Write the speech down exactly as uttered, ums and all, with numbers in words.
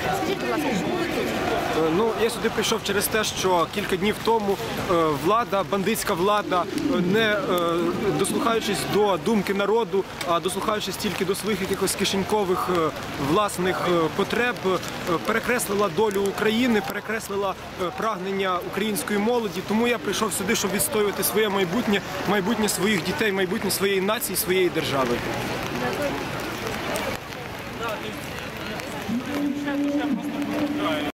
Скажіть, будь ласка, чому ви тут? Ну, я сюди прийшов через те, що кілька днів тому влада, бандитська влада, не дослухаючись до думки народу, а дослухаючись тільки до своїх якихось кишенькових власних потреб, перекреслила долю України, перекреслила прагнення української молоді. Тому я прийшов сюди, щоб відстоювати своє майбутнє, майбутнє своїх дітей, майбутнє своєї нації, своєї держави. Дякую.